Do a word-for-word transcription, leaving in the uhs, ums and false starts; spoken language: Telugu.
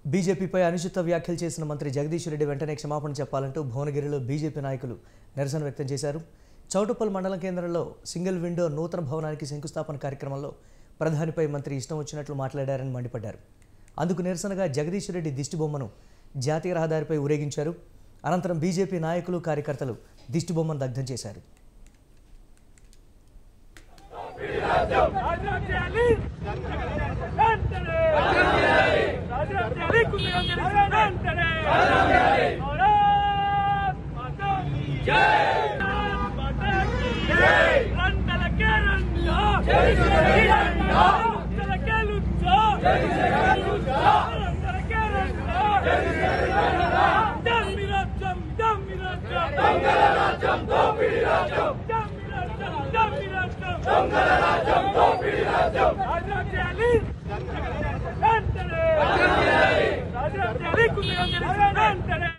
బీజేపీపై అనుచిత వ్యాఖ్యలు చేసిన మంత్రి జగదీష్ రెడ్డి వెంటనే క్షమాపణ చెప్పాలంటూ భువనగిరిలో బీజేపీ నాయకులు నిరసన వ్యక్తం చేశారు. చౌటుప్పల్ మండల కేంద్రంలో సింగిల్ విండో నూతన భవనానికి శంకుస్థాపన కార్యక్రమంలో ప్రధానిపై మంత్రి ఇష్టం వచ్చినట్లు మాట్లాడారని మండిపడ్డారు. అందుకు నిరసనగా జగదీష్ రెడ్డి దిష్టిబొమ్మను జాతీయ రహదారిపై ఊరేగించారు. అనంతరం బీజేపీ నాయకులు కార్యకర్తలు దిష్టిబొమ్మను దగ్ధం చేశారు. Raja Jali, Raja Jali,